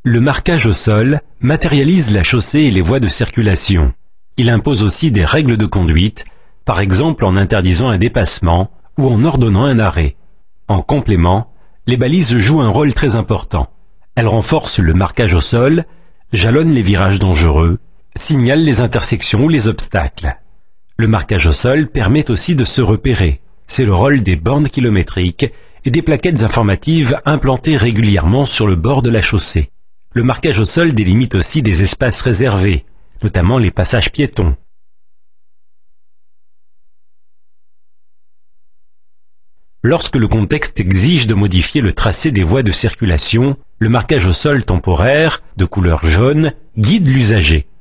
Le marquage au sol matérialise la chaussée et les voies de circulation. Il impose aussi des règles de conduite, par exemple en interdisant un dépassement ou en ordonnant un arrêt. En complément, les balises jouent un rôle très important. Elles renforcent le marquage au sol, jalonnent les virages dangereux, signalent les intersections ou les obstacles. Le marquage au sol permet aussi de se repérer. C'est le rôle des bornes kilométriques et des plaquettes informatives implantées régulièrement sur le bord de la chaussée. Le marquage au sol délimite aussi des espaces réservés, notamment les passages piétons. Lorsque le contexte exige de modifier le tracé des voies de circulation, le marquage au sol temporaire, de couleur jaune, guide l'usager.